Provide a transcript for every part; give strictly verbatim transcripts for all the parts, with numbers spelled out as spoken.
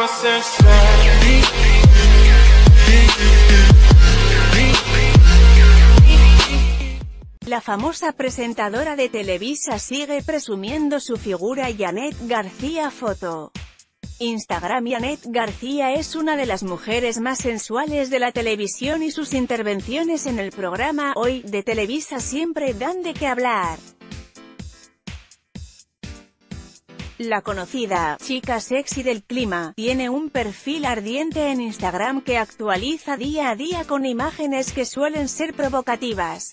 La famosa presentadora de Televisa sigue presumiendo su figura. Janet García foto. Instagram. Janet García es una de las mujeres más sensuales de la televisión y sus intervenciones en el programa Hoy, de Televisa siempre dan de qué hablar. La conocida chica sexy del clima tiene un perfil ardiente en Instagram que actualiza día a día con imágenes que suelen ser provocativas.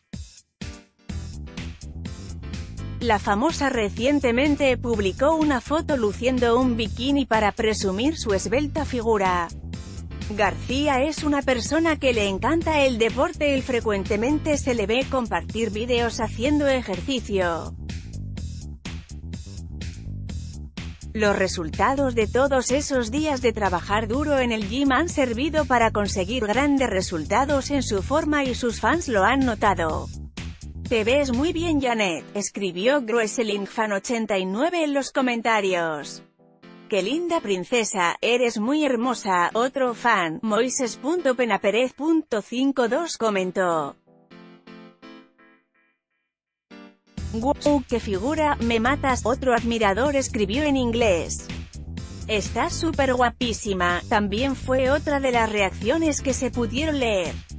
La famosa recientemente publicó una foto luciendo un bikini para presumir su esbelta figura. García es una persona que le encanta el deporte y frecuentemente se le ve compartir vídeos haciendo ejercicio. Los resultados de todos esos días de trabajar duro en el gym han servido para conseguir grandes resultados en su forma y sus fans lo han notado. «Te ves muy bien, Janet», escribió Grueselingfan ochenta y nueve en los comentarios. «Qué linda princesa, eres muy hermosa». Otro fan, Moises.penaperez.cincuenta y dos, comentó: «Wow, qué figura, me matas». Otro admirador escribió en inglés: «Estás súper guapísima». También fue otra de las reacciones que se pudieron leer.